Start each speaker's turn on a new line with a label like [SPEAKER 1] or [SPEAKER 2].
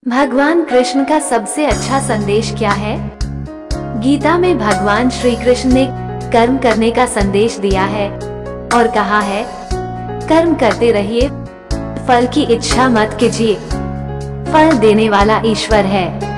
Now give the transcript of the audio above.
[SPEAKER 1] भगवान कृष्ण का सबसे अच्छा संदेश क्या है? गीता में भगवान श्री कृष्ण ने कर्म करने का संदेश दिया है और कहा है, कर्म करते रहिए, फल की इच्छा मत कीजिए, फल देने वाला ईश्वर है।